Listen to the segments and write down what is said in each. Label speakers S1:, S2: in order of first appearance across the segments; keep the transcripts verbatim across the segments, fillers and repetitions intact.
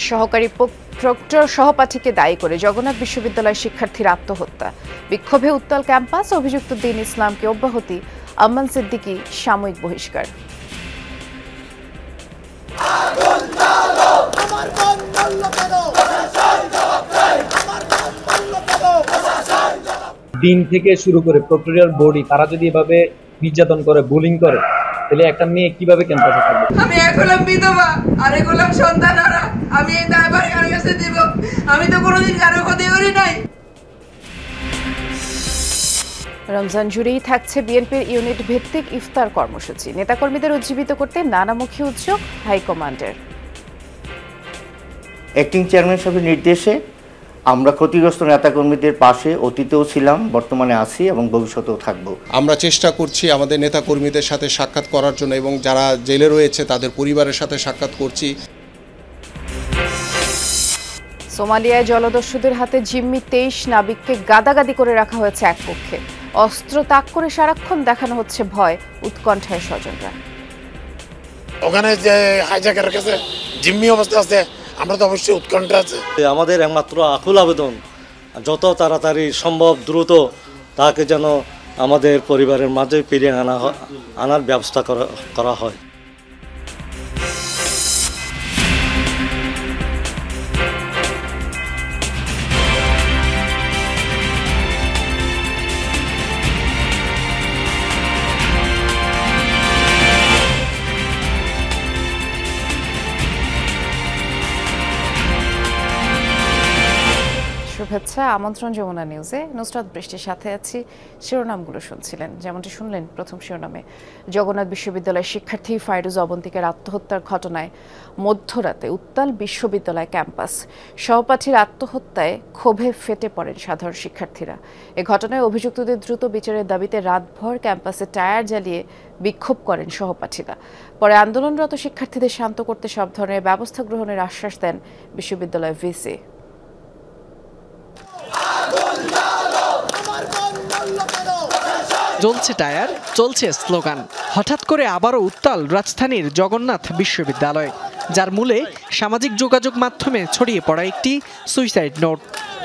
S1: সহকারী প্রক্টর সহপাঠীকে দায়ী করে জগন্নাথ বিশ্ববিদ্যালয়ের শিক্ষার্থীর আত্মহত্যা। বিক্ষোভে উত্তাল ক্যাম্পাস, অভিযুক্ত দিন ইসলামকে অব্যাহতি, আম্মান সিদ্দিকী সাময়িক বহিষ্কার।
S2: দিন থেকে শুরু করে প্রক্টরিয়াল বডি তারা যদি এভাবে নির্যাতন করে, বুলিং করে, তাহলে একটা মেয়ে কিভাবে ক্যাম্পাসে থাকবে?
S3: আমি এগুলাম বিধবা আর এগুলাম সন্তানহারা, আমি এই দায়ভার কার কাছে দিব? আমি তো কোনোদিন কারো ক্ষতি করি নাই।
S1: রমজান জুড়েই থাকছে বিএনপির ইউনিট ভিত্তিক ইফতার কর্মসূচি। নেতাকর্মীদের উজ্জীবিত করতে নানামুখী উদ্যোগ হাইকমান্ডের।
S4: অ্যাক্টিং চেয়ারম্যান সাহেবের নির্দেশে আমরা ক্ষতিগ্রস্ত নেতাকর্মীদের পাশে অতীতেও ছিলাম, বর্তমানে আছি এবং ভবিষ্যতেও থাকব।
S5: আমরা চেষ্টা করছি আমাদের নেতাকর্মীদের সাথে সাক্ষাৎ করার জন্য এবং যারা জেলে রয়েছে তাদের পরিবারের সাথে সাক্ষাৎ করছি।
S1: সোমালিয়ায় জলদস্যুদের হাতে জিম্মি তেইশ নাবিককে গাদাগাদি করে রাখা হয়েছে এক পক্ষে। অস্ত্র তাক করে সারাক্ষণ দেখানো হচ্ছে ভয়, উৎকণ্ঠায় স্বজনরা।
S6: ওখানে যে হাইজ্যাকের কাছে জিম্মি অবস্থা আছে, আমরা তো অবশ্যই উৎকণ্ঠা আছে।
S7: আমাদের একমাত্র আকুল আবেদন, যত তাড়াতাড়ি সম্ভব দ্রুত তাকে যেন আমাদের পরিবারের মাঝে ফিরিয়ে আনা আনার ব্যবস্থা করা হয়।
S1: শুভেচ্ছা, আমন্ত্রণ যমুনা নিউজে। নুসরাত বৃষ্টির সাথে আছি। শিরোনামগুলো শুনছিলেন, যেমনটি শুনলেন প্রথম শিরোনামে। জগন্নাথ বিশ্ববিদ্যালয়ের শিক্ষার্থী ফাইরুজ অবন্তিকের আত্মহত্যার ঘটনায় মধ্যরাতে উত্তাল বিশ্ববিদ্যালয় ক্যাম্পাস। সহপাঠীর আত্মহত্যায় ক্ষোভে ফেটে পড়েন সাধারণ শিক্ষার্থীরা। এ ঘটনায় অভিযুক্তদের দ্রুত বিচারের দাবিতে রাতভর ক্যাম্পাসে টায়ার জ্বালিয়ে বিক্ষোভ করেন সহপাঠীরা। পরে আন্দোলনরত শিক্ষার্থীদের শান্ত করতে সব ধরনের ব্যবস্থা গ্রহণের আশ্বাস দেন বিশ্ববিদ্যালয়ের ভিসি।
S8: জ্বলছে টায়ার, চলছে স্লোগান। হঠাৎ করে আবারও উত্তাল রাজধানীর জগন্নাথ বিশ্ববিদ্যালয়, যার মূলে সামাজিক যোগাযোগ মাধ্যমে ছড়িয়ে পড়া একটি সুইসাইড নোট।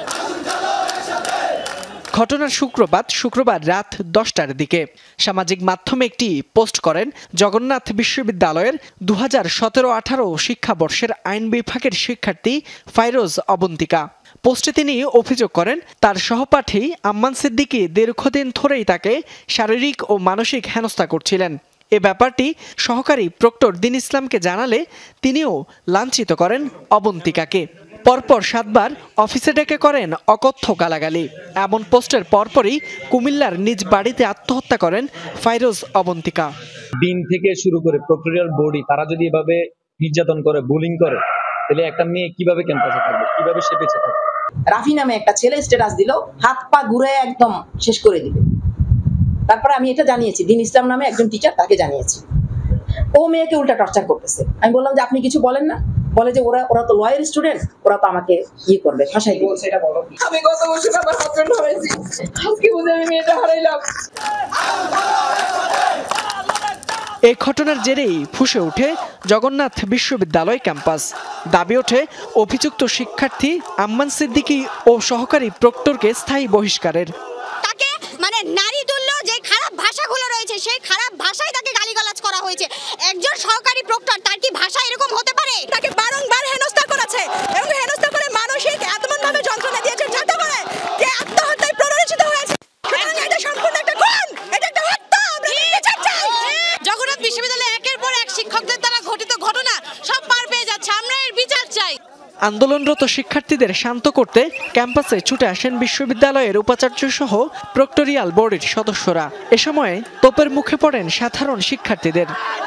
S8: ঘটনার শুক্রবার শুক্রবার রাত দশটার দিকে সামাজিক মাধ্যমে একটি পোস্ট করেন জগন্নাথ বিশ্ববিদ্যালয়ের দু হাজার সতেরো আঠারো শিক্ষাবর্ষের আইন বিভাগের শিক্ষার্থী ফাইরোজ অবন্তিকা। পোস্টে তিনি অভিযোগ করেন তার সহপাঠী আম্মান সিদ্দিকী দীর্ঘদিন ধরেই তাকে শারীরিক ও মানসিক হেনস্থা করছিলেন। এ ব্যাপারটি সহকারী প্রক্টর দিন ইসলামকে জানালে তিনিও লাঞ্ছিত করেন অবন্তিকাকে। পরপর সাতবার অফিসে ডেকে করেন অকথ্য গালাগালি। এমন পোস্টের পরপরই কুমিল্লার নিজ বাড়িতে আত্মহত্যা করেন ফাইরোজ অবন্তিকা।
S2: দিন থেকে শুরু করে প্রক্টরিয়াল বডি তারা যদি এভাবে নির্যাতন করে, বুলিং করে, তাহলে একটা মেয়ে কিভাবে ক্যাম্পাসে থাকবে, কিভাবে সে বেঁচে থাকবে?
S9: রাফি নামে একটা ছেলে স্ট্যাটাস দিল, হাত পা ঘুরে একদম শেষ করে দিবে। তারপরে আমি এটা জানিয়েছি, দিন ইসলাম নামে একজন টিচার, তাকে জানিয়েছি। ও মেয়েকে উল্টা টর্চার করতেছে। আমি বললাম যে আপনি কিছু বলেন না? বলে যে ওরা ওরা তো লয়ার স্টুডেন্ট, ওরা তো আমাকে ইয়ে করবে, ফাঁসাই দিবে। সেটা বলো।
S3: আমি গত বছর আমার হাজবেন্ড হারাইছি, আজকে বুঝে আমি মেয়েটা হারাইলাম।
S8: এই ঘটনার জেরেই ফুঁসে ওঠে জগন্নাথ বিশ্ববিদ্যালয় ক্যাম্পাস। দাবি ওঠে অভিযুক্ত শিক্ষার্থী আম্মান সিদ্দিকী ও সহকারী প্রক্টরকে স্থায়ী বহিষ্কারের।
S10: তাকে মানে নারী তুল্য যে খারাপ ভাষাগুলো রয়েছে, সেই খারাপ ভাষায় তাকে গালিগালাজ করা হয়েছে। একজন সহকারী প্রক্টর, তার কি ভাষা এরকম হতে পারে? তাকে বারংবার হেনস্থা করেছে এবং হেনস্থা করে মানসিক এমনভাবে যন্ত্রণা দিয়েছে যাতে করে যে আত্মহত্যায় প্ররোচিত হয়েছে। এটা সম্পূর্ণ একটা খুন, এটা একটা হত্যা। আমরা বিচার চাই। জগন্নাথ বিশ্ববিদ্যালয়ে একের পর এক শিক্ষকদের দ্বারা ঘটিত ঘটনা সব পার পেয়ে যাচ্ছে, আমরা এর বিচার চাই।
S8: আন্দোলনরত শিক্ষার্থীদের শান্ত করতে ক্যাম্পাসে ছুটে আসেন বিশ্ববিদ্যালয়ের উপাচার্য সহ প্রক্টরিয়াল বোর্ডের সদস্যরা। এ সময় তোপের মুখে পড়েন সাধারণ শিক্ষার্থীদের।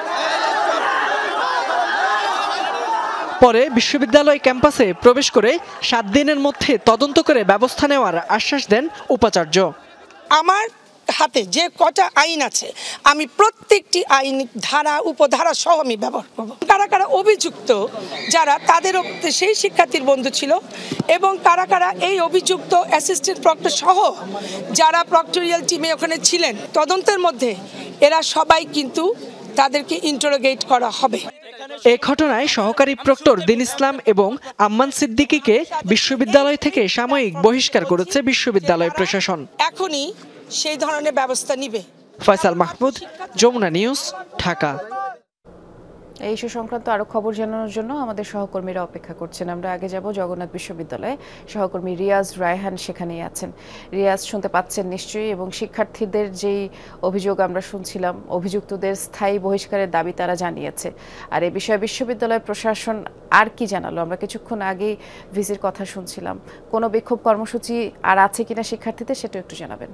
S8: পরে বিশ্ববিদ্যালয় ক্যাম্পাসে প্রবেশ করে সাত দিনের মধ্যে তদন্ত করে ব্যবস্থা নেওয়ার আশ্বাস দেন উপাচার্য।
S3: আমার হাতে যে কটা আইন আছে, আমি প্রত্যেকটি আইন ধারা উপধারা সহ আমি ব্যবহার করব। কারা কারা অভিযুক্ত, যারা তাদের সেই শিক্ষার্থীর বন্ধু ছিল, এবং কারা কারা এই অভিযুক্ত অ্যাসিস্ট্যান্ট প্রক্টর সহ যারা প্রক্টোরিয়াল টিমে ওখানে ছিলেন, তদন্তের মধ্যে এরা সবাই কিন্তু তাদেরকে ইন্টারোগেট করা হবে।
S8: এ ঘটনায় সহকারী প্রক্টর দিন ইসলাম এবং আম্মান সিদ্দিকীকে বিশ্ববিদ্যালয় থেকে সাময়িক বহিষ্কার করেছে বিশ্ববিদ্যালয় প্রশাসন।
S3: এখনই সেই ধরনের ব্যবস্থা নিবে।
S8: ফয়সাল মাহমুদ, যমুনা নিউজ, ঢাকা।
S1: এই ইস্যু সংক্রান্ত আরো খবর জানানোর জন্য আমাদের সহকর্মীরা অপেক্ষা করছেন। আমরা আগে যাব জগন্নাথ বিশ্ববিদ্যালয়ে। সহকর্মী রিয়াজ রায়হান সেখানেই আছেন। রিয়াজ, শুনতে পাচ্ছেন নিশ্চয়ই, এবং শিক্ষার্থীদের যেই অভিযোগ আমরা শুনছিলাম, অভিযুক্তদের স্থায়ী বহিষ্কারের দাবি তারা জানিয়েছে। আর এই বিষয়ে বিশ্ববিদ্যালয় প্রশাসন আর কি জানালো? আমরা কিছুক্ষণ আগেই ভিসির কথা শুনছিলাম। কোনো বিক্ষোভ কর্মসূচি আর আছে কিনা শিক্ষার্থীদের, সেটা একটু জানাবেন।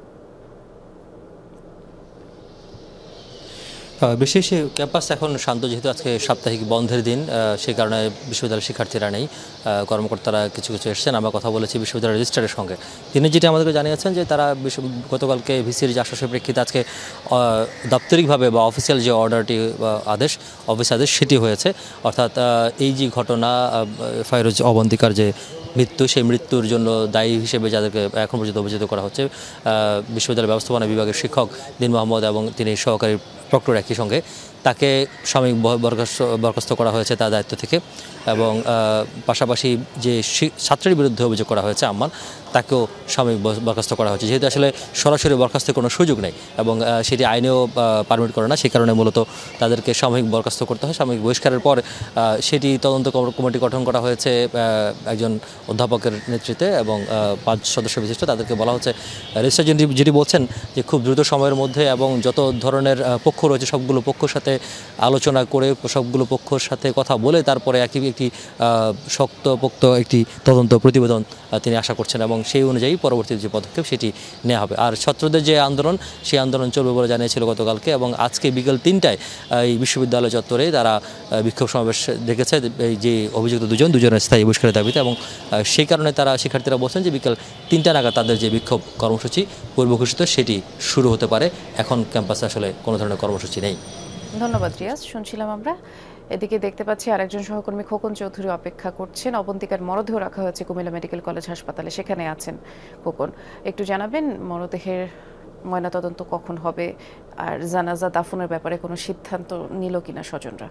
S11: বিশেষ ক্যাম্পাস এখন শান্ত, যেহেতু আজকে সাপ্তাহিক বন্ধের দিন, সেই কারণে বিশ্ববিদ্যালয়ের শিক্ষার্থীরা নেই, কর্মকর্তারা কিছু কিছু এসেছেন। আমরা কথা বলেছি বিশ্ববিদ্যালয়ের রেজিস্ট্রারের সঙ্গে। তিনি যেটি আমাদেরকে জানিয়েছেন যে তারা গতকালকে ভিসির যে আশ্বাসের প্রেক্ষিতে আজকে দাপ্তরিকভাবে বা অফিসিয়াল যে অর্ডারটি আদেশ অফিস আদেশ সেটি হয়েছে, অর্থাৎ এই যে ঘটনা ফাইরুজ অবন্তিকার যে মৃত্যু, সেই মৃত্যুর জন্য দায়ী হিসেবে যাদেরকে এখন পর্যন্ত অভিযোগ করা হচ্ছে, বিশ্ববিদ্যালয় ব্যবস্থাপনা বিভাগের শিক্ষক দিন মোহাম্মদ এবং তিনি সহকারী প্রক্টর একই সঙ্গে, তাকে সাময়িক বরখাস্ত বরখাস্ত করা হয়েছে তার দায়িত্ব থেকে। এবং পাশাপাশি যে ছাত্রের বিরুদ্ধে অভিযোগ করা হয়েছে আম্মান, তাকেও সাময়িক বরখাস্ত করা হয়েছে, যেহেতু আসলে সরাসরি বরখাস্তের কোনো সুযোগ নেই এবং সেটি আইনেও পারমিট করে না। সেই কারণে মূলত তাদেরকে সাময়িক বরখাস্ত করতে হয়। সাময়িক বহিষ্কারের পর সেটি তদন্ত কমিটি গঠন করা হয়েছে একজন অধ্যাপকের নেতৃত্বে এবং পাঁচ সদস্য বিশিষ্ট। তাদেরকে বলা হচ্ছে, রেজিস্ট্রার যেটি বলছেন যে খুব দ্রুত সময়ের মধ্যে এবং যত ধরনের পক্ষ রয়েছে সবগুলো পক্ষের সাথে আলোচনা করে, সবগুলো পক্ষের সাথে কথা বলে তারপরে একই একটি শক্তপোক্ত একটি তদন্ত প্রতিবেদন তিনি আশা করছেন এবং সেই অনুযায়ী পরবর্তী যে পদক্ষেপ সেটি নেওয়া হবে। আর ছাত্রদের যে আন্দোলন, সেই আন্দোলন চলবে বলে জানিয়েছিল গতকালকে, এবং আজকে বিকেল তিনটায় এই বিশ্ববিদ্যালয় চত্বরে তারা বিক্ষোভ সমাবেশ দেখেছে এই যে অভিযুক্ত দুজন দুজনের স্থায়ী বহিষ্কারের দাবিতে। এবং সেই কারণে তারা শিক্ষার্থীরা বলছেন যে বিকেল তিনটা নাগাদ তাদের যে বিক্ষোভ কর্মসূচি পূর্ব ঘোষিত সেটি শুরু হতে পারে। এখন ক্যাম্পাসে আসলে কোনো ধরনের কর্মসূচি নেই।
S1: ধন্যবাদ রিয়াজ। শুনছিলাম আমরা। এদিকে দেখতে পাচ্ছি আরেকজন সহকর্মী খোকন চৌধুরী অপেক্ষা করছেন। অবন্তিকার মরদেহ রাখা হয়েছে কুমিল্লা মেডিকেল কলেজ হাসপাতালে, সেখানে আছেন খোকন। একটু জানাবেন মরদেহের ময়নাতদন্ত কখন হবে, আর জানাজা দাফনের ব্যাপারে কোনো সিদ্ধান্ত নিল কিনা স্বজনরা?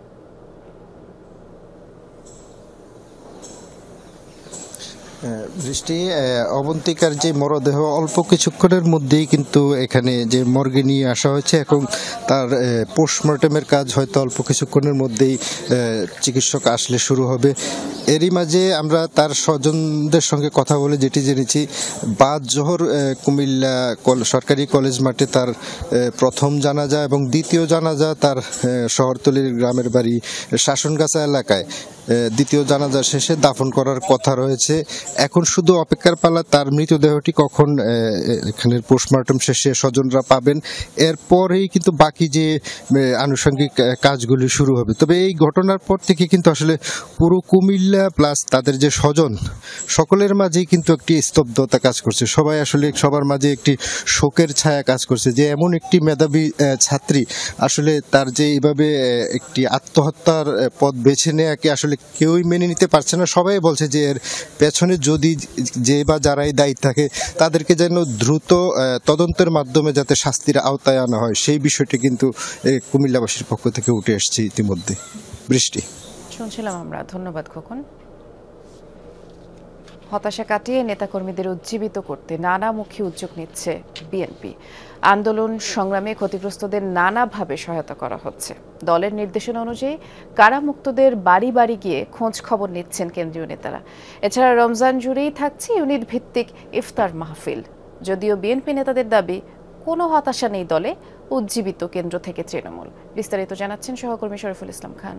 S12: বৃষ্টি, অবন্তিকার যে মরদেহ অল্প কিছুক্ষণের মধ্যেই কিন্তু এখানে যে মর্গে নিয়ে আসা হয়েছে এবং তার পোস্টমর্টেমের কাজ হয়তো অল্প কিছুক্ষণের মধ্যেই চিকিৎসক আসলে শুরু হবে। এরই মাঝে আমরা তার স্বজনদের সঙ্গে কথা বলে যেটি জেনেছি, বাদ জোহর কুমিল্লা সরকারি কলেজ মাঠে তার প্রথম জানাজা এবং দ্বিতীয় জানাজা তার শহরতলির গ্রামের বাড়ি শাসনগাছা এলাকায় দ্বিতীয় জানাজা শেষে দাফন করার কথা রয়েছে। এখন শুধু অপেক্ষার পালা তার মৃতদেহটি কখন এখানের পোস্টমর্টম শেষে স্বজনরা পাবেন, এরপরেই কিন্তু বাকি যে আনুষঙ্গিক কাজগুলি শুরু হবে। তবে এই ঘটনার পর থেকে কিন্তু আসলে পুরো কুমিল্লা প্লাস তাদের যে স্বজন সকলের মাঝেই কিন্তু একটি স্তব্ধতা কাজ করছে। সবাই আসলে সবার মাঝে একটি শোকের ছায়া কাজ করছে যে এমন একটি মেধাবী ছাত্রী আসলে তার যে এইভাবে একটি আত্মহত্যার পথ বেছে নেওয়াকে আসলে কেউই মেনে নিতে পারছে না। সবাই বলছে যে এর পেছনে যদি যে বা যারাই দায়ী থাকে তাদেরকে যেন দ্রুত তদন্তের মাধ্যমে যাতে শাস্তির আওতায় আনা হয়, সেই বিষয়টি কিন্তু কুমিল্লাবাসীর পক্ষ থেকে উঠে আসছে ইতিমধ্যে। বৃষ্টি,
S1: শুনছিলাম আমরা। ধন্যবাদ খোকন। হতাশা কাটিয়ে নেতাকর্মীদের উজ্জীবিত করতে নানামুখী উদ্যোগ নিচ্ছে বিএনপি। আন্দোলন সংগ্রামে ক্ষতিগ্রস্তদের নানাভাবে সহায়তা করা হচ্ছে। দলের নির্দেশনা অনুযায়ী কারামুক্তদের বাড়ি বাড়ি গিয়ে খোঁজ খবর নিচ্ছেন কেন্দ্রীয় নেতারা। এছাড়া রমজান জুড়েই থাকছে ইউনিট ভিত্তিক ইফতার মাহফিল। যদিও বিএনপি নেতাদের দাবি কোনো হতাশা নেই দলে, উজ্জীবিত কেন্দ্র থেকে তৃণমূল। বিস্তারিত জানাচ্ছেন সহকর্মী শরীফুল ইসলাম খান।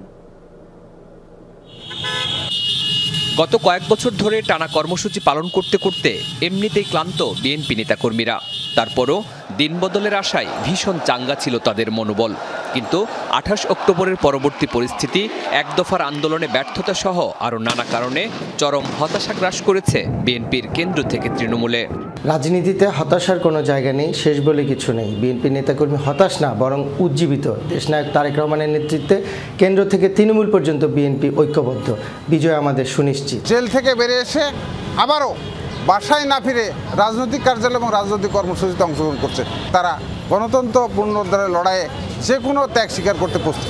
S13: গত কয়েক বছর ধরে টানা কর্মসূচি পালন করতে করতে এমনিতেই ক্লান্ত বিএনপি নেতাকর্মীরা। তারপরও দিন বদলের আশায় ভীষণ চাঙ্গা ছিল তাদের মনোবল। কিন্তু আঠাশ অক্টোবরের পরবর্তী পরিস্থিতি, এক দফার আন্দোলনে ব্যর্থতা সহ আরও নানা কারণে চরম হতাশা গ্রাস করেছে বিএনপির কেন্দ্র থেকে তৃণমূলে।
S14: রাজনীতিতে হতাশার কোনো জায়গা নেই, শেষ বলে কিছু নেই। বিএনপি নেতাকর্মী হতাশ না, বরং উজ্জীবিত। দেশনায়ক তারেক রহমানের নেতৃত্বে কেন্দ্র থেকে তৃণমূল পর্যন্ত বিএনপি ঐক্যবদ্ধ। বিজয় আমাদের সুনিশ্চিত।
S15: জেল থেকে বেরিয়ে এসে আবারও বাসায় না ফিরে রাজনৈতিক কার্যালয় এবং রাজনৈতিক কর্মসূচিতে অংশগ্রহণ করছে। তারা গণতন্ত্র পুনরুদ্ধারের লড়াইয়ে যে কোনো ত্যাগ স্বীকার করতে প্রস্তুত।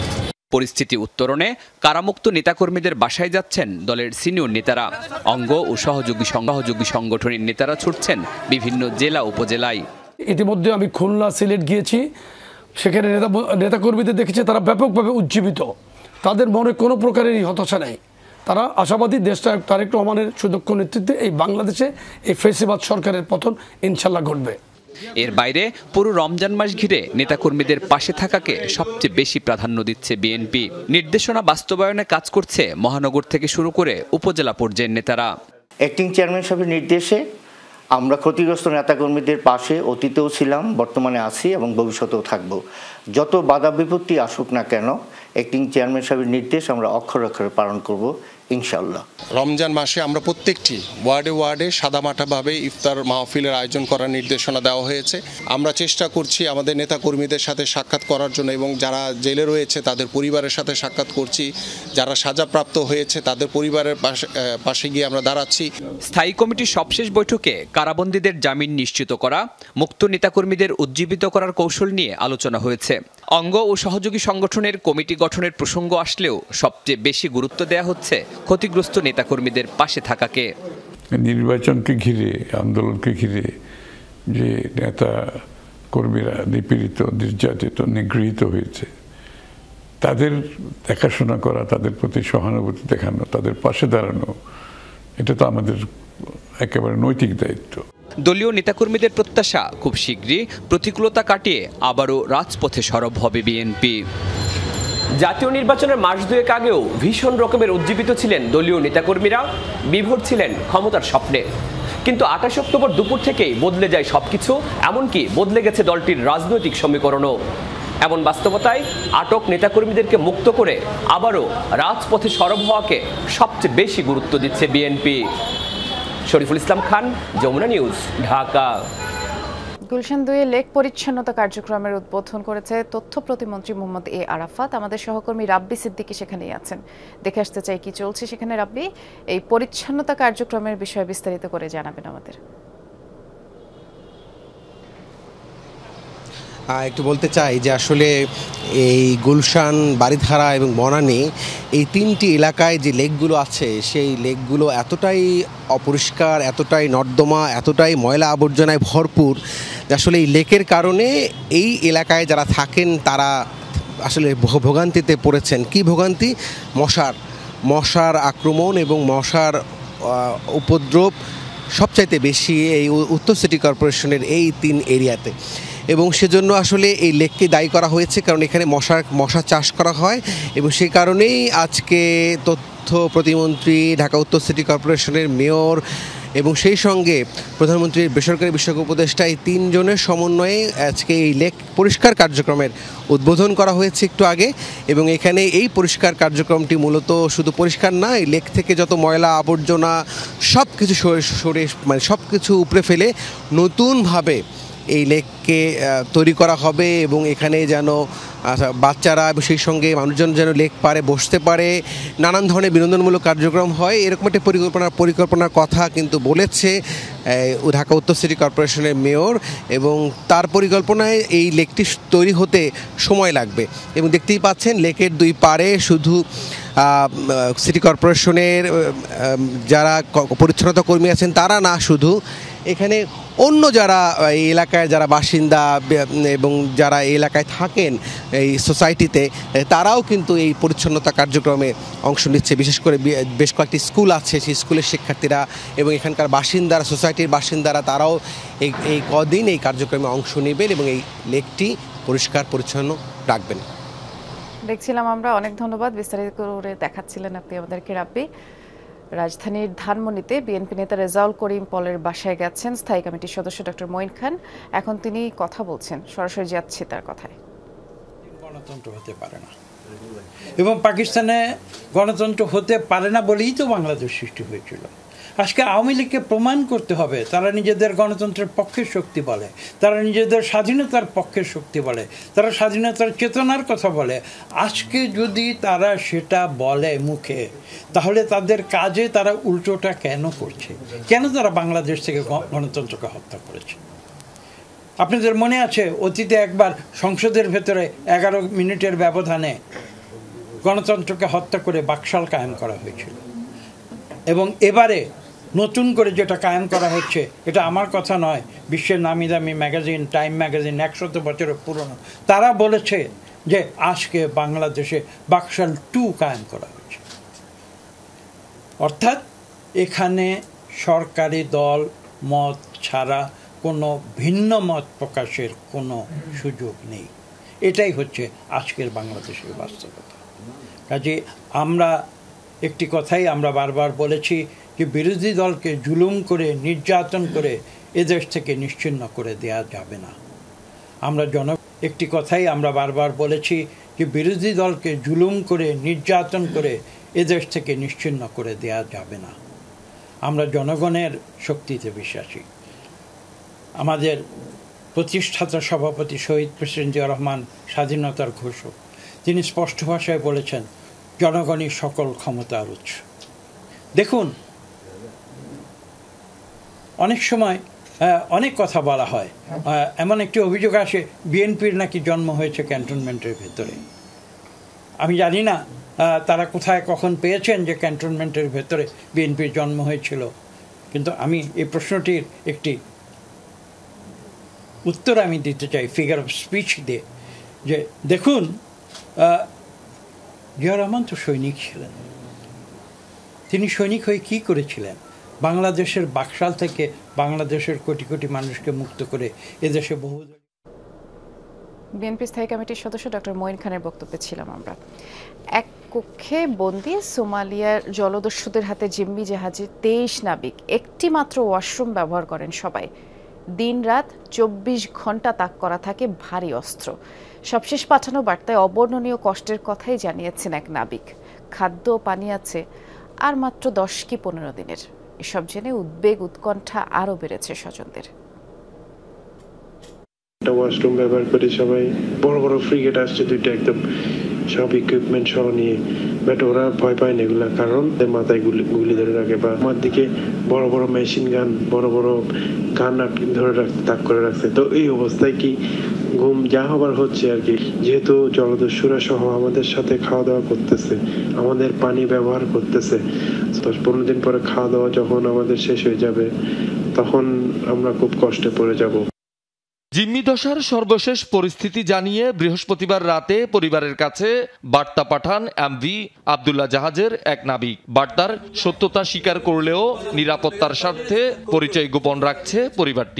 S13: পরিস্থিতি উত্তরণে কারামুক্ত নেতাকর্মীদের বাসায় যাচ্ছেন দলের সিনিয়র নেতারা। অঙ্গ ও সহযোগী সহযোগী সংগঠনের নেতারা ছুটছেন বিভিন্ন জেলা উপজেলায়।
S16: ইতিমধ্যে আমি খুলনা, সিলেট গিয়েছি, সেখানে নেতা নেতাকর্মীদের দেখেছি তারা ব্যাপকভাবে উজ্জীবিত, তাদের মনে কোনো প্রকারেরই হতাশা নেই। তারা আশাবাদী দেশনায়ক তারেক রহমানের সুদক্ষ নেতৃত্বে এই বাংলাদেশে এই ফেসিবাদ সরকারের পতন ইনশাল্লাহ ঘটবে।
S13: এর বাইরে পুরো রমজান মাস ঘিরে নেতাকর্মীদের পাশে থাকাকে সবচেয়ে বেশি প্রাধান্য দিচ্ছে বিএনপি। নির্দেশনা বাস্তবায়নে কাজ করছে মহানগর থেকে শুরু করে উপজেলা পর্যায়ের নেতারা।
S4: অ্যাক্টিং চেয়ারম্যান সাহেবের নির্দেশে আমরা ক্ষতিগ্রস্ত নেতাকর্মীদের পাশে অতীতেও ছিলাম, বর্তমানে আছি এবং ভবিষ্যতেও থাকব। যত বাধা বিপত্তি আসুক না কেন, অ্যাক্টিং চেয়ারম্যান সাহেবের নির্দেশ আমরা অক্ষরে অক্ষরে পালন করব ইনশাআল্লাহ।
S5: রমজান মাসে আমরা প্রত্যেকটি ওয়ার্ডে ওয়ার্ডে সাদামাটাভাবে ইফতার মাহফিলের আয়োজন করার নির্দেশনা দেওয়া হয়েছে। আমরা চেষ্টা করছি আমাদের নেতাকর্মীদের সাথে সাক্ষাৎ করার জন্য, এবং যারা জেলে রয়েছে তাদের পরিবারের সাথে সাক্ষাৎ করছি, যারা সাজাপ্রাপ্ত হয়েছে তাদের পরিবারের পাশে গিয়ে আমরা দাঁড়াচ্ছি।
S13: স্থায়ী কমিটির সবশেষ বৈঠকে কারাবন্দীদের জামিন নিশ্চিত করা, মুক্ত নেতাকর্মীদের উজ্জীবিত করার কৌশল নিয়ে আলোচনা হয়েছে। অঙ্গ ও সহযোগী সংগঠনের কমিটি গঠনের প্রসঙ্গ আসলেও সবচেয়ে বেশি গুরুত্ব দেওয়া হচ্ছে ক্ষতিগ্রস্ত নেতাকর্মীদের পাশে থাকাকে।
S17: নির্বাচনকে ঘিরে, আন্দোলনকে ঘিরে যে নেতা কর্মীরা নিপীড়িত, নির্যাতিত, নিগৃহীত হয়েছে, তাদের দেখাশোনা করা, তাদের প্রতি সহানুভূতি দেখানো, তাদের পাশে দাঁড়ানো, এটা তো আমাদের একেবারে নৈতিক দায়িত্ব।
S13: দলীয় নেতাকর্মীদের প্রত্যাশা খুব শীঘ্রই প্রতিকূলতা কাটিয়ে আবারও রাজপথে সরব হবে বিএনপি।
S18: জাতীয় নির্বাচনের মাস দুয়েক আগেও ভীষণ রকমের উজ্জীবিত ছিলেন দলীয় নেতাকর্মীরা, বিভোর ছিলেন ক্ষমতার স্বপ্নে। কিন্তু আঠাশ অক্টোবর দুপুর থেকেই বদলে যায় সবকিছু, এমনকি বদলে গেছে দলটির রাজনৈতিক সমীকরণও। এমন বাস্তবতায় আটক নেতাকর্মীদেরকে মুক্ত করে আবারও রাজপথে সরব হওয়াকে সবচেয়ে বেশি গুরুত্ব দিচ্ছে বিএনপি। শরীফুল ইসলাম খান, যমুনা নিউজ, ঢাকা।
S1: গুলশান দুয়ে লেক পরিচ্ছন্নতা কার্যক্রমের উদ্বোধন করেছে তথ্য প্রতিমন্ত্রী মোহাম্মদ এ আরাফাত। আমাদের সহকর্মী রাব্বি সিদ্দিকী সেখানেই আছেন, দেখে আসতে চাই কি চলছে সেখানে। রাব্বি, এই পরিচ্ছন্নতা কার্যক্রমের বিষয়ে বিস্তারিত করে জানাবেন আমাদের।
S19: একটু বলতে চাই যে আসলে এই গুলশান, বারিধারা এবং বনানী, এই তিনটি এলাকায় যে লেকগুলো আছে সেই লেকগুলো এতটাই অপরিষ্কার, এতটাই নর্দমা, এতটাই ময়লা আবর্জনায় ভরপুর যে আসলে এই লেকের কারণে এই এলাকায় যারা থাকেন তারা আসলে ভোগান্তিতে পড়েছেন। কি ভোগান্তি? মশার মশার আক্রমণ এবং মশার উপদ্রব সবচাইতে বেশি এই উত্তর সিটি কর্পোরেশনের এই তিন এরিয়াতে, এবং সেজন্য আসলে এই লেককে দায়ী করা হয়েছে কারণ এখানে মশার মশা চাষ করা হয়, এবং সেই কারণেই আজকে তথ্য প্রতিমন্ত্রী, ঢাকা উত্তর সিটি কর্পোরেশনের মেয়র এবং সেই সঙ্গে প্রধানমন্ত্রীর বেসরকারি বিষয়ক উপদেষ্টা, এই তিনজনের সমন্বয়ে আজকে এই লেক পরিষ্কার কার্যক্রমের উদ্বোধন করা হয়েছে একটু আগে। এবং এখানে এই পরিষ্কার কার্যক্রমটি মূলত শুধু পরিষ্কার না, এই লেক থেকে যত ময়লা আবর্জনা সব কিছু সরে মানে সব কিছু উপড়ে ফেলে নতুনভাবে এই লেককে তৈরি করা হবে, এবং এখানে যেন বাচ্চারা এবং সেই সঙ্গে মানুষজন যেন লেক পারে বসতে পারে, নানান ধরনের বিনোদনমূলক কার্যক্রম হয়, এরকম একটা পরিকল্পনা পরিকল্পনার কথা কিন্তু বলেছে ঢাকা উত্তর সিটি কর্পোরেশনের মেয়র। এবং তার পরিকল্পনায় এই লেকটি তৈরি হতে সময় লাগবে, এবং দেখতেই পাচ্ছেন লেকের দুই পাড়ে শুধু সিটি কর্পোরেশনের যারা পরিচ্ছন্নতা কর্মী আছেন তারা না, শুধু এখানে অন্য যারা এই এলাকায় যারা বাসিন্দা এবং যারা এই এলাকায় থাকেন এই সোসাইটিতে, তারাও কিন্তু এই পরিচ্ছন্নতা কার্যক্রমে অংশ নিচ্ছে। বিশেষ করে বেশ কয়েকটি স্কুল আছে, সেই স্কুলের শিক্ষার্থীরা এবং এখানকার বাসিন্দারা, সোসাইটির বাসিন্দারা, তারাও এই এই কদিন এই কার্যক্রমে অংশ নেবেন এবং এই লেকটি পরিষ্কার পরিচ্ছন্ন রাখবেন।
S1: দেখছিলাম আমরা, অনেক ধন্যবাদ, বিস্তারিত করে দেখাচ্ছিলেন আপনি আমাদেরকে রাব্বি। রাজধানীর ধানমন্ডিতে বিএনপি নেতা রেজাউল করিম পলের বাসায় গেছেন স্থায়ী কমিটির সদস্য ডক্টর মঈন খান। এখন তিনি কথা বলছেন, সরাসরি যাচ্ছি তার কথায়।
S20: গণতন্ত্র হতে পারে না, এবং পাকিস্তানে গণতন্ত্র হতে পারে না বলেই তো বাংলাদেশ সৃষ্টি হয়েছিল। আজকে আওয়ামী লীগকে প্রমাণ করতে হবে তারা নিজেদের গণতন্ত্রের পক্ষের শক্তি বলে, তারা নিজেদের স্বাধীনতার পক্ষের শক্তি বলে, তারা স্বাধীনতার চেতনার কথা বলে। আজকে যদি তারা সেটা বলে মুখে, তাহলে তাদের কাজে তারা উল্টোটা কেন করছে? কেন তারা বাংলাদেশ থেকে গণতন্ত্রকে হত্যা করেছে? আপনাদের মনে আছে অতীতে একবার সংসদের ভেতরে এগারো মিনিটের ব্যবধানে গণতন্ত্রকে হত্যা করে বাকশাল কায়েম করা হয়েছিল এবং এবারে নতুন করে যেটা কায়েম করা হচ্ছে এটা আমার কথা নয়, বিশ্বের নামি দামি ম্যাগাজিন টাইম ম্যাগাজিন একশত বছরের পুরনো, তারা বলেছে যে আজকে বাংলাদেশে বাকশাল টু কায়েম করা হয়েছে। অর্থাৎ এখানে সরকারি দল মত ছাড়া কোনো ভিন্ন মত প্রকাশের কোনো সুযোগ নেই। এটাই হচ্ছে আজকের বাংলাদেশের বাস্তবতা। কাজে আমরা একটি কথাই আমরা বারবার বলেছি যে বিরোধী দলকে জুলুম করে নির্যাতন করে এদেশ থেকে নিশ্চিহ্ন করে দেয়া যাবে না। আমরা জন একটি কথাই আমরা বারবার বলেছি যে বিরোধী দলকে জুলুম করে নির্যাতন করে এদেশ থেকে নিশ্চিহ্ন করে দেয়া যাবে না। আমরা জনগণের শক্তিতে বিশ্বাসী। আমাদের প্রতিষ্ঠাতা সভাপতি শহীদ প্রেসিডেন্ট জিয়া রহমান স্বাধীনতার ঘোষক, তিনি স্পষ্ট ভাষায় বলেছেন জনগণই সকল ক্ষমতার উৎস। দেখুন, অনেক সময় অনেক কথা বলা হয়, এমন একটি অভিযোগ আসে বিএনপির নাকি জন্ম হয়েছে ক্যান্টনমেন্টের ভেতরে। আমি জানি না তারা কোথায় কখন পেয়েছেন যে ক্যান্টনমেন্টের ভেতরে বিএনপির জন্ম হয়েছিল, কিন্তু আমি এই প্রশ্নটির একটি উত্তর আমি দিতে চাই ফিগার অফ স্পিচ দিয়ে, যে দেখুন জিয়া রহমান তো সৈনিক ছিলেন। তিনি সৈনিক হয়ে কী করেছিলেন? বাংলাদেশের বাকশাল থেকে বাংলাদেশের কোটি কোটি মানুষকে মুক্ত করে এদেশে বহু
S1: বিএনপি স্থায়ী কমিটির সদস্য ডক্টর মঈন খানের বক্তব্যে ছিলাম আমরা। এক কক্ষে বন্দি সোমালিয়ার জলদস্যুদের হাতে জিম্মি জাহাজে তেইশ নাবিক একটি মাত্র ওয়াশরুম ব্যবহার করেন সবাই। দিন রাত চব্বিশ ঘন্টা তাক করা থাকে ভারী অস্ত্র। সবশেষ পাঠানো বার্তায় অবর্ণনীয় কষ্টের কথাই জানিয়েছেন এক নাবিক। খাদ্য পানি আছে আর মাত্র দশ কি পনেরো দিনের। এসব জেনে উদ্বেগ উৎকণ্ঠা আরও বেড়েছে স্বজনদের।
S21: ওয়াশরুম ব্যবহার করে সবাই, বড় বড় ফ্রিগেট আসছে দুইটা, একদম সব ইকুইপমেন্ট সহ নিয়ে, বাট ওরা ভয় পায় না এগুলা, কারণ মাথায় গুলি গুলি ধরে রাখে বা আমার দিকে বড় বড় মেশিন গান, বড় বড় গান ধরে রাখতে তাক করে রাখছে। তো এই অবস্থায় কি ঘুম যা হবার হচ্ছে আর কি, যেহেতু জলদস্যুরা সহ আমাদের সাথে খাওয়া দাওয়া করতেছে, আমাদের পানি ব্যবহার করতেছে, দশ পনেরো দিন পরে খাওয়া দাওয়া যখন আমাদের শেষ হয়ে যাবে তখন আমরা খুব কষ্টে পড়ে যাব।
S22: জিম্মি দশার সর্বশেষ পরিস্থিতি জানিয়ে বৃহস্পতিবার রাতে পরিবারের কাছে বার্তা পাঠান এমভি আব্দুল্লাহ জাহাজের এক নাবিক। বার্তার সত্যতা স্বীকার করলেও নিরাপত্তার স্বার্থে পরিচয় গোপন রাখছে পরিবারটি।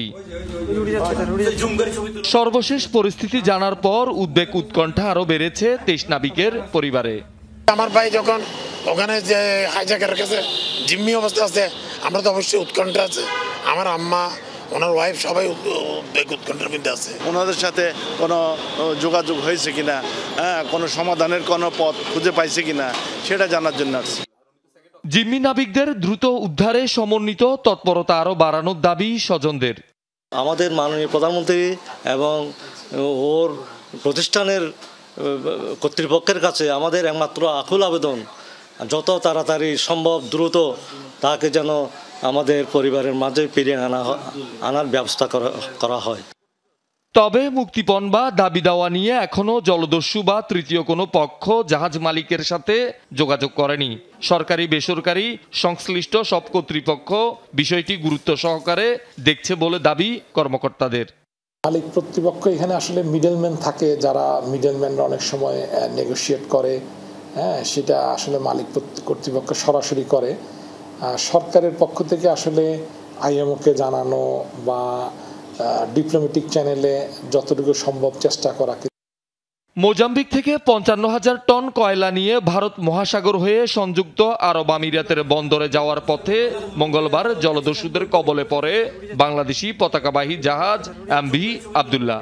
S22: সর্বশেষ পরিস্থিতি জানার পর উদ্বেগ উৎকণ্ঠা আরও বেড়েছে তেইশ নাবিকের পরিবারে।
S6: আমার ভাই যখন ওখানে যে হাইজ্যাকের কাছে জিম্মি অবস্থা আছে, আমরা তো অবশ্যই উৎকণ্ঠা আছে। আমার আম্মা, ওনার ওয়াইফ সবাই উদ্বেগ উৎকণ্ঠার মধ্যে আছে।
S23: ওনাদের সাথে কোনো যোগাযোগ হয়েছে কিনা, হ্যাঁ, কোনো সমাধানের কোনো পথ খুঁজে পাইছে কিনা সেটা জানার জন্য আসছে।
S22: জিম্মি নাবিকদের দ্রুত উদ্ধারে সমন্বিত তৎপরতা আরও বাড়ানোর দাবি স্বজনদের।
S7: আমাদের মাননীয় প্রধানমন্ত্রী এবং ওর প্রতিষ্ঠানের কর্তৃপক্ষের কাছে আমাদের একমাত্র আকুল আবেদন, যত তাড়াতাড়ি সম্ভব দ্রুত তাকে যেন আমাদের পরিবারের মাঝে ফিরিয়ে আনা আনার ব্যবস্থা করা হয়।
S22: তবে মুক্তিপণ বা দাবি দাওয়া নিয়ে এখনো জলদস্যু বা তৃতীয় কোনো পক্ষ জাহাজ মালিকের সাথে যোগাযোগ করেনি। সরকারি বেসরকারি সংশ্লিষ্ট সব কর্তৃপক্ষ বিষয়টি গুরুত্ব সহকারে দেখছে বলে দাবি কর্মকর্তাদের।
S24: মালিক কর্তৃপক্ষ এখানে আসলে মিডলম্যান থাকে, যারা মিডলম্যানরা অনেক সময় নেগোশিয়েট করে, হ্যাঁ, সেটা আসলে মালিক কর্তৃপক্ষ সরাসরি করে। সরকারের পক্ষ থেকে আসলে আইএমওকে জানানো বা ডিপ্লোম্যাটিক চ্যানেলে যতটুকু সম্ভব চেষ্টা করা।
S22: মোজাম্বিক থেকে পঞ্চান্ন হাজার টন কয়লা নিয়ে ভারত মহাসাগর হয়ে সংযুক্ত আরব আমিরাতের বন্দরে যাওয়ার পথে মঙ্গলবার জলদস্যুদের কবলে পড়ে বাংলাদেশি পতাকাবাহী জাহাজ এমভি আব্দুল্লাহ।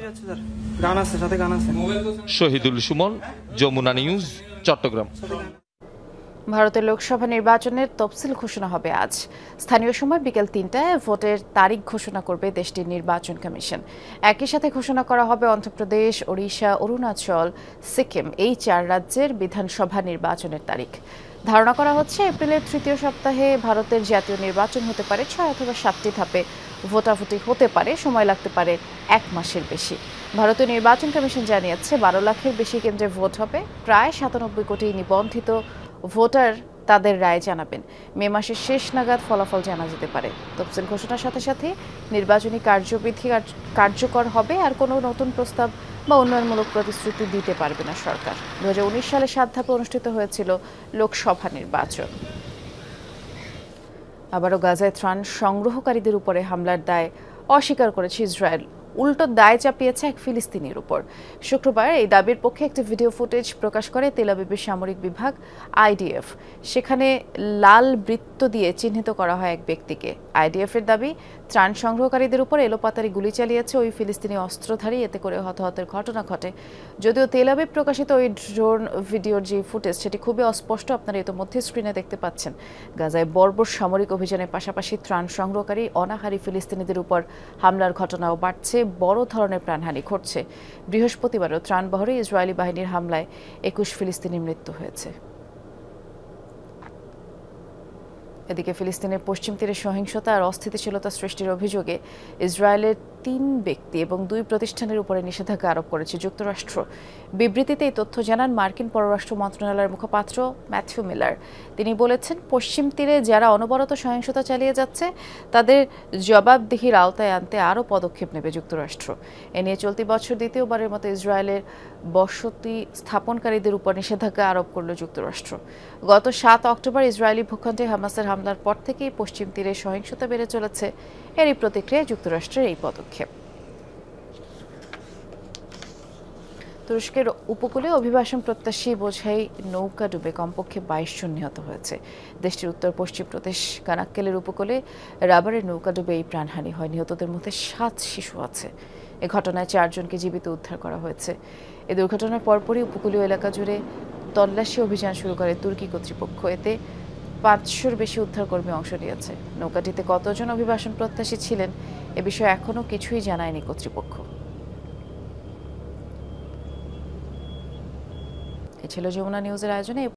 S22: শহীদুল সুমন, যমুনা নিউজ, চট্টগ্রাম।
S1: ভারতের লোকসভা নির্বাচনের তফসিল ঘোষণা হবে আজ। স্থানীয় সময় বিকেল তিনটায় ভোটের তারিখ ঘোষণা করবে দেশটির নির্বাচন কমিশন। একই সাথে ঘোষণা করা হবে অন্ধ্রপ্রদেশ, ওড়িশা, অরুণাচল, সিকিম এই চার রাজ্যের বিধানসভা নির্বাচনের তারিখ। ধারণা করা হচ্ছে এপ্রিলের তৃতীয় সপ্তাহে ভারতের জাতীয় নির্বাচন হতে পারে ছয় অথবা সাতটি ধাপে ভোটাভুটি হতে পারে, সময় লাগতে পারে এক মাসের বেশি। ভারতীয় নির্বাচন কমিশন জানিয়েছে বারো লাখের বেশি কেন্দ্রে ভোট হবে। প্রায় সাতানব্বই কোটি নিবন্ধিত ভোটার তাদের রায় জানাবেন। মে মাসের শেষ নাগাদ ফলাফল জানা যেতে পারে। তফসিল ঘোষণার সাথে সাথে নির্বাচনী কার্যবিধি কার্যকর হবে, আর কোনো নতুন প্রস্তাব বা উন্নয়নমূলক প্রতিশ্রুতি দিতে পারবে না সরকার। দু হাজার উনিশ সালে সাত ধাপে অনুষ্ঠিত হয়েছিল লোকসভা নির্বাচন। আবারও গাজায় ত্রাণ সংগ্রহকারীদের উপরে হামলার দায় অস্বীকার করেছে ইসরায়েল, উল্টো দায় চাপিয়েছে এক ফিলিস্তিনির উপর। শুক্রবার এই দাবির পক্ষে একটি ভিডিও ফুটেজ প্রকাশ করে তেল আবিবের সামরিক বিভাগ আইডিএফ। সেখানে লাল বৃত্ত দিয়ে চিহ্নিত করা হয় এক ব্যক্তিকে। আইডিএফের দাবি, ত্রাণ সংগ্রহকারীদের উপর এলোপাতারি গুলি চালিয়েছে ওই ফিলিস্তিনি অস্ত্রধারী, এতে করে হতাহতের ঘটনা ঘটে। যদিও তেল আবিব প্রকাশিত ওই ড্রোন ভিডিওর যে ফুটেজ সেটি খুবই অস্পষ্ট, আপনারা ইতিমধ্যে স্ক্রিনে দেখতে পাচ্ছেন। গাজায় বর্বর সামরিক অভিযানের পাশাপাশি ত্রাণ সংগ্রহকারী অনাহারী ফিলিস্তিনিদের উপর হামলার ঘটনাও বাড়ছে, বড় ধরনের প্রাণহানি ঘটছে। বৃহস্পতিবারও ত্রাণবহরে ইসরায়েলি বাহিনীর হামলায় একুশ ফিলিস্তিনির মৃত্যু হয়েছে। এদিকে ফিলিস্তিনের পশ্চিম তীরে সহিংসতা আর অস্থিতিশীলতা সৃষ্টির অভিযোগে ইসরায়েলের তিন ব্যক্তি এবং দুই প্রতিষ্ঠানের উপরে নিষেধাজ্ঞা আরোপ করেছে যুক্তরাষ্ট্র। বিবৃতিতে এই তথ্য জানান মার্কিন পররাষ্ট্র মন্ত্রণালয়ের মুখপাত্র ম্যাথিউ মিলার। তিনি বলেছেন, পশ্চিম তীরে যারা অনবরত সহিংসতা চালিয়ে যাচ্ছে তাদের জবাবদিহির আওতায় আনতে আরও পদক্ষেপ নেবে যুক্তরাষ্ট্র। এ নিয়ে চলতি বছর দ্বিতীয়বারের মতো ইসরায়েলের বসতি স্থাপনকারীদের উপর নিষেধাজ্ঞা আরোপ করল যুক্তরাষ্ট্র। গত সাত অক্টোবর ইসরায়েলি ভূখণ্ডে হামাসের হামলার পর থেকেই পশ্চিম তীরে সহিংসতা বেড়ে চলেছে। এরই প্রতিক্রিয়ায় যুক্তরাষ্ট্রের এই পদক্ষেপ। তুরস্কের উপকূলে অভিবাসন প্রত্যাশী বোঝাই নৌকা ডুবে কমপক্ষে বাইশ জন নিহত হয়েছে। দেশটির উত্তর পশ্চিম প্রদেশ কানাক্কেলের উপকূলে রাবারের নৌকা ডুবে এই প্রাণহানি হয়। নিহতদের মধ্যে সাত শিশু আছে। এ ঘটনায় চারজনকে জীবিত উদ্ধার করা হয়েছে। এ দুর্ঘটনার পরপরই উপকূলীয় এলাকা জুড়ে তল্লাশি অভিযান শুরু করে তুর্কি কর্তৃপক্ষ। এতে পাঁচশোর বেশি উদ্ধারকর্মী অংশ নিয়েছে। নৌকাটিতে কতজন অভিবাসন প্রত্যাশী ছিলেন এ বিষয়ে এখনও কিছুই জানায়নি কর্তৃপক্ষ। এ ছিল যমুনা নিউজের আয়োজনে।